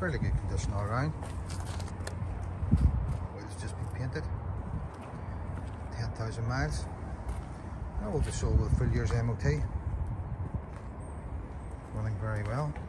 fairly good condition all around. Wheels just been painted. 10,000 miles. Now we'll be sold with full year's MOT. Running very well.